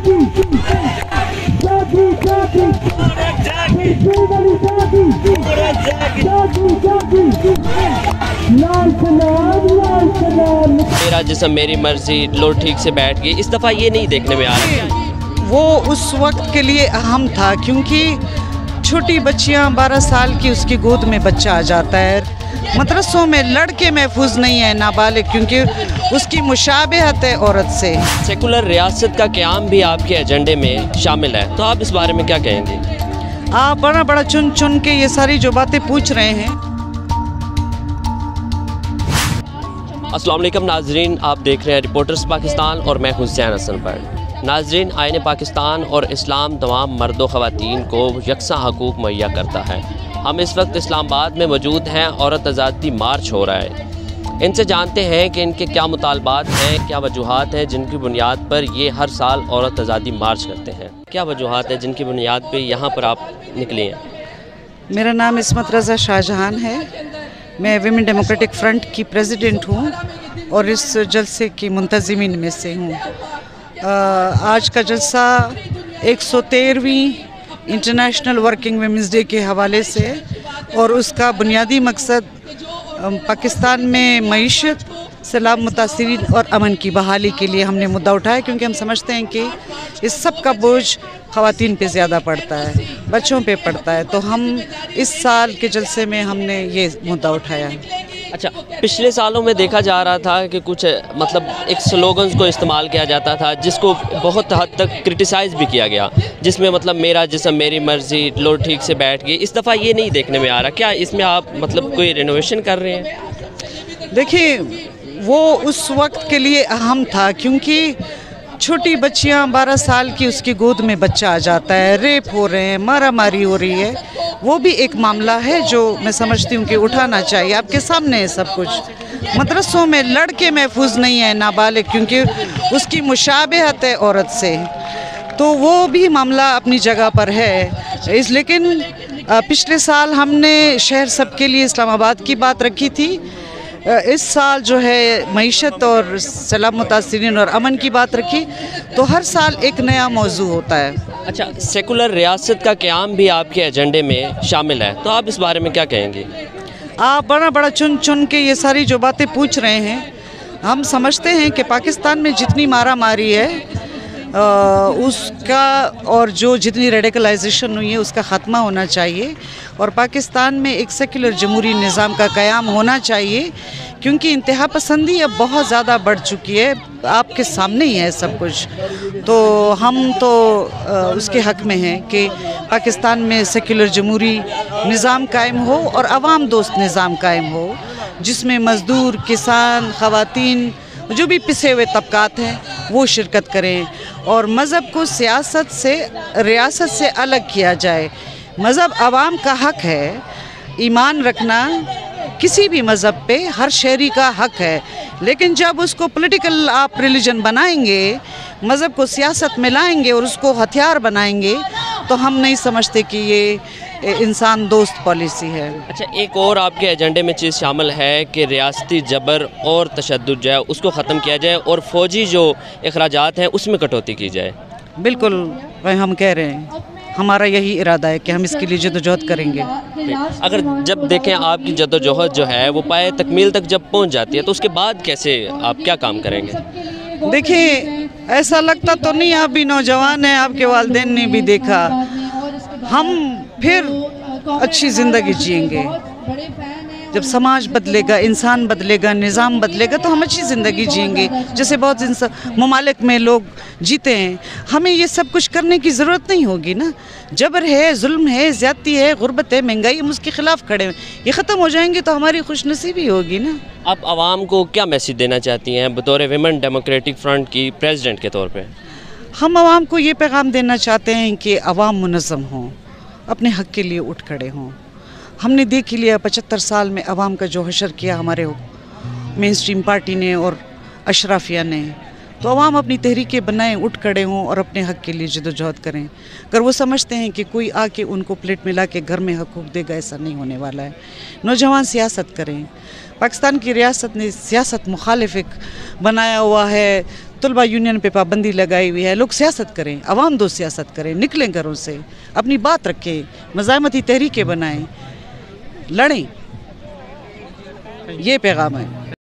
میرا جسم میری مرضی لو ٹھیک سے بیٹھ گئی، اس دفعہ یہ نہیں دیکھنے میں آ رہا۔ وہ اس وقت کے لیے اہم تھا کیونکہ چھوٹی بچیاں 12 سال کی اس کی گود میں بچہ آ جاتا ہے۔ مدرسوں میں لڑکے محفوظ نہیں ہیں نابالغ، کیونکہ اس کی مشابہت ہے عورت سے۔ سیکولر ریاست کا قیام بھی آپ کے ایجنڈے میں شامل ہے، تو آپ اس بارے میں کیا کہیں گے؟ آپ بڑا چن کے یہ ساری جو باتیں پوچھ رہے ہیں۔ السلام علیکم ناظرین، آپ دیکھ رہے ہیں رپورٹرز پاکستان اور میں حسین حسن پر۔ ناظرین، آئین پاکستان اور اسلام تمام مرد و خواتین کو یکساں حقوق مہیا کرتا ہے۔ ہم اس وقت اسلام آباد میں موجود ہیں، عورت آزادی مارچ ہو رہا ہے۔ ان سے جانتے ہیں کہ ان کے کیا مطالبات ہیں، کیا وجوہات ہیں جن کی بنیاد پر یہ ہر سال عورت آزادی مارچ کرتے ہیں۔ کیا وجوہات ہیں جن کی بنیاد پہ یہاں پر آپ نکلی ہیں؟ میرا نام عصمت رضا شاہ جہان ہے، میں ویمن ڈیموکریٹک فرنٹ کی پریزیڈنٹ ہوں اور اس جلسے کی منتظمین میں سے ہوں۔ آج کا جلسہ 113ویں انٹرنیشنل ورکنگ ویمنز ڈے کے حوالے سے، اور اس کا بنیادی مقصد پاکستان میں معیشت، سیلاب متاثرین اور امن کی بحالی کے لیے ہم نے مدعا اٹھایا، کیونکہ ہم سمجھتے ہیں کہ اس سب کا بوجھ خواتین پہ زیادہ پڑتا ہے، بچوں پہ پڑتا ہے، تو ہم اس سال کے جلسے میں ہم نے یہ مدعا اٹھایا ہے۔ اچھا، پچھلے سالوں میں دیکھا جا رہا تھا کہ کچھ ایک سلوگنز کو استعمال کیا جاتا تھا جس کو بہت حد تک کرٹیسائز بھی کیا گیا، جس میں میرا جسم میری مرضی لو ٹھیک سے بیٹھ گئی۔ اس دفعہ یہ نہیں دیکھنے میں آ رہا، کیا اس میں آپ کوئی رینوویشن کر رہے ہیں؟ دیکھیے، وہ اس وقت کے لیے اہم تھا کیونکہ چھوٹی بچیاں 12 سال کی اس کی گود میں بچہ آ جاتا ہے، ریپ ہو رہے ہیں، مارا ماری ہو رہی ہے۔ وہ بھی ایک معاملہ ہے جو میں سمجھتی ہوں کہ اٹھانا چاہیے۔ آپ کے سامنے ہے سب کچھ۔ مدرسوں میں لڑکے محفوظ نہیں ہیں نابالغ، کیونکہ اس کی مشابہت ہے عورت سے، تو وہ بھی معاملہ اپنی جگہ پر ہے۔ لیکن پچھلے سال ہم نے شہر سب کے لیے اسلام آباد کی بات رکھی تھی، اس سال جو ہے معیشت اور سیلاب متاثرین اور امن کی بات رکھی، تو ہر سال ایک نیا موضوع ہوتا ہے۔ اچھا، سیکولر ریاست کا قیام بھی آپ کے ایجنڈے میں شامل ہے، تو آپ اس بارے میں کیا کہیں گے؟ آپ بڑا چن کے یہ ساری جو باتیں پوچھ رہے ہیں۔ ہم سمجھتے ہیں کہ پاکستان میں جتنی مارا ماری ہے اس کا، اور جو جتنی ریڈیکلائزیشن ہوئی ہے، اس کا خاتمہ ہونا چاہیے، اور پاکستان میں ایک سیکولر جمہوری نظام کا قیام ہونا چاہیے، کیونکہ انتہا پسندی اب بہت زیادہ بڑھ چکی ہے۔ آپ کے سامنے ہی ہے سب کچھ، تو ہم تو اس کے حق میں ہیں کہ پاکستان میں سیکولر جمہوری نظام قائم ہو اور عوام دوست نظام قائم ہو، جس میں مزدور، کسان، خواتین، جو بھی پسے ہوئے طبقات ہیں وہ شرکت کریں، اور مذہب کو سیاست سے، ریاست سے الگ کیا جائے۔ مذہب عوام کا حق ہے، ایمان رکھنا کسی بھی مذہب پہ ہر شہری کا حق ہے، لیکن جب اس کو پولیٹیکل آپ ریلیجن بنائیں گے، مذہب کو سیاست میں لائیں گے اور اس کو ہتھیار بنائیں گے، تو ہم نہیں سمجھتے کہ یہ انسان دوست پالیسی ہے۔ اچھا، ایک اور آپ کے ایجنڈے میں چیز شامل ہے کہ ریاستی جبر اور تشدد جو ہے اس کو ختم کیا جائے، اور فوجی جو اخراجات ہیں اس میں کٹوتی کی جائے۔ بالکل، ہم کہہ رہے ہیں، ہمارا یہی ارادہ ہے کہ ہم اس کے لیے جدوجہد کریں گے۔ اگر جب دیکھیں آپ کی جدوجہد جو ہے وہ پائے تکمیل تک جب پہنچ جاتی ہے، تو اس کے بعد کیسے آپ کیا کام کریں گے؟ دیکھیں، ایسا لگتا تو نہیں، آپ بھی نوجوان ہیں، آپ کے والدین نے بھی دیکھا، ہم پھر اچھی زندگی جئیں گے۔ جب سماج بدلے گا، انسان بدلے گا، نظام بدلے گا، تو ہم اچھی زندگی جئیں گے، جیسے بہت ممالک میں لوگ جیتے ہیں۔ ہمیں یہ سب کچھ کرنے کی ضرورت نہیں ہوگی نا۔ جبر ہے، ظلم ہے، زیادتی ہے، غربت ہے، مہنگائی، ہم اس کے خلاف کھڑے ہیں۔ یہ ختم ہو جائیں گے تو ہماری خوش نصیبی ہوگی نا۔ آپ عوام کو کیا میسیج دینا چاہتی ہیں بطور ویمن ڈیموکریٹک فرنٹ کی پریزیڈنٹ کے طور پہ؟ ہم عوام کو یہ پیغام دینا چاہتے ہیں کہ عوام منظم ہوں، اپنے حق کے لیے اٹھ کھڑے ہوں۔ ہم نے دیکھ لیا 75 سال میں عوام کا جو حشر کیا ہمارے مین اسٹریم پارٹی نے اور اشرافیہ نے، تو عوام اپنی تحریکیں بنائیں، اٹھ کھڑے ہوں اور اپنے حق کے لیے جدوجہد کریں۔ اگر وہ سمجھتے ہیں کہ کوئی آ کے ان کو پلیٹ ملا کے گھر میں حقوق دے گا، ایسا نہیں ہونے والا ہے۔ نوجوان سیاست کریں۔ پاکستان کی ریاست نے سیاست مخالف بنایا ہوا ہے، طلبہ یونین پہ پابندی لگائی ہوئی ہے. لوگ سیاست کریں, عوام دوست سیاست کریں, نکلیں گھروں سے, اپنی بات رکھیں, مزاحمتی تحریکیں بنائیں, لڑیں. یہ پیغام ہے.